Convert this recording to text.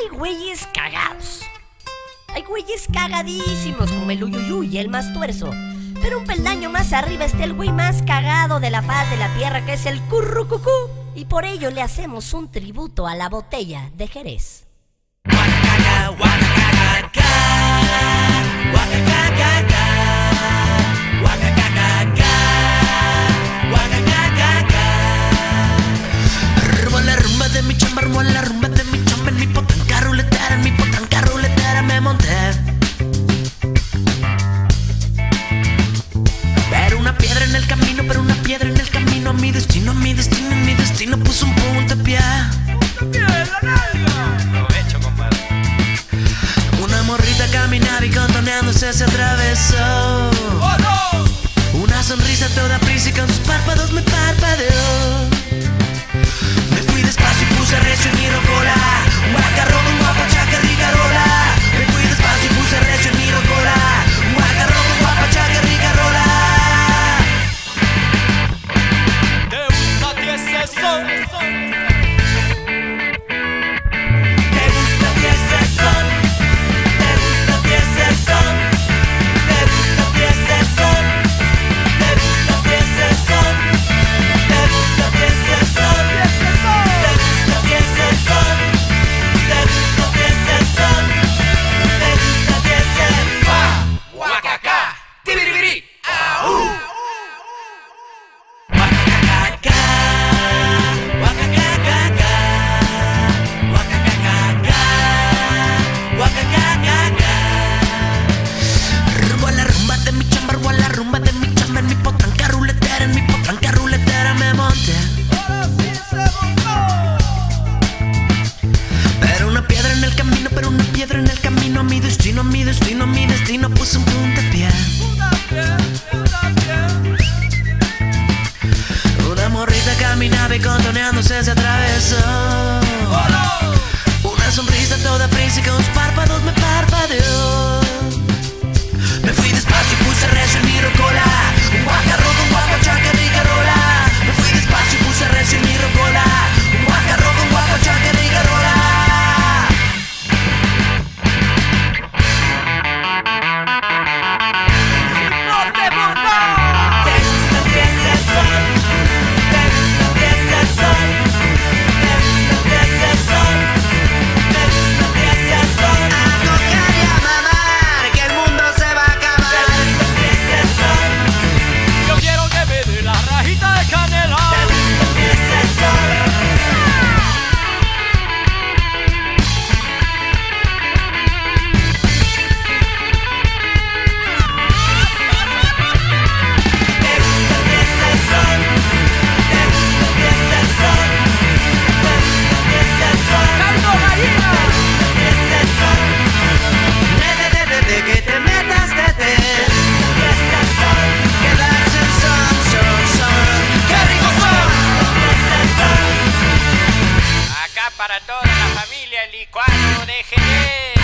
Hay güeyes cagados. Hay güeyes cagadísimos como el Uyuyuy, el más tuerzo. Pero un peldaño más arriba está el güey más cagado de la faz de la tierra, que es el Currucucú. Y por ello le hacemos un tributo a la botella de Jerez. La rumba de mi chamba, la rumba de mi chamba, en mi potranca ruletera me monté. Pero una piedra en el camino, a mi destino puso un puntapié. Aprovecho, compadre. Una morrita caminaba y contoneándose se atravesó. ¡Oh, no! Una sonrisa toda prisa y con sus párpados me parpadeó. Me fui despacio y puse recio en mi rocola. Guacarrón, guapa, chaca, ricarola. Me fui despacio y puse recio en mi rocola. Guacarrón, guapa, chaca, ricarola. ¿Te gusta a ti ese son? ¿Te gusta a ti ese son? ¿Te gusta a ti ese son? ¿Te gusta a ti ese son? ¿Te gusta a ti ese son? ¿Te gusta a ti ese son? ¿Te gusta a ti ese son? ¿Te gusta a ti ese son? ¿Te gusta a ti ese son? ¡Guacacá! ¡Tibiribiri! ¡Aú! En mi potranca ruletera me monté. Pero una piedra en el camino, a mi destino puso un puntapié. Una morrita caminaba y contoneándose se atravesó. Una sonrisa toda prisa y con sus párpados me parpadeó. Me fui despacio y puse recio en mi rocola. Un guacarrón con guapa, chaca, ricarola. Me fui despacio y puse recio en mi rocola. Un guacarrón con guapa, chaca, ricarola. ¿Te gusta a ti ese son? ¿Te gusta a ti ese son? ¿Te gusta a ti ese son? ¿Te gusta a ti ese son? A tocar y a mamar, que el mundo se va a acabar. ¿Te gusta a ti ese son? Yo quiero que me dé la rajita de canela. ¿Te gusta a ti ese son? Que te metas de té, quedarse en son, qué rico son. Acá para toda la familia, el licuado de Jerez.